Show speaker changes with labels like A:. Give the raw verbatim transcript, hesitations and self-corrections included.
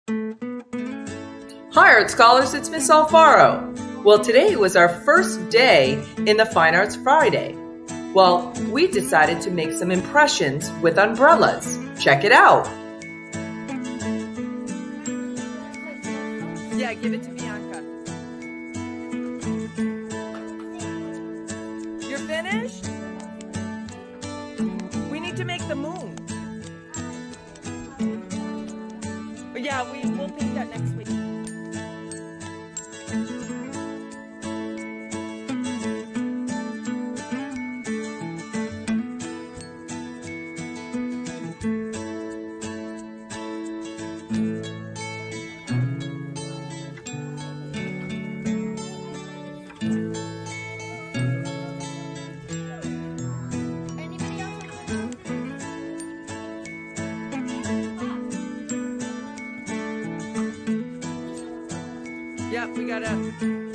A: Hi Art Scholars, it's Miss Alfaro. Well, today was our first day in the Fine Arts Friday. Well, we decided to make some impressions with umbrellas. Check it out. Yeah, give it to Bianca. You're finished? We need to make the moon. Yeah, we, we'll paint that next week. Yep, we gotta